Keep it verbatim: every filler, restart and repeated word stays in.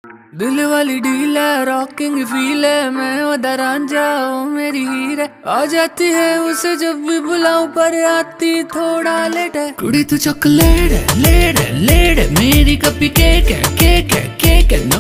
दिल वाली डील है, रॉकिंग फील है, मैं उधर रांझा ओ मेरी हीर है। आ जाती है उसे जब भी बुलाऊं पर आती थोड़ा लेट है। कुड़ी तू चॉकलेट है, लेट है, लेट है, मेरी कपी केक है, केक है, केक है।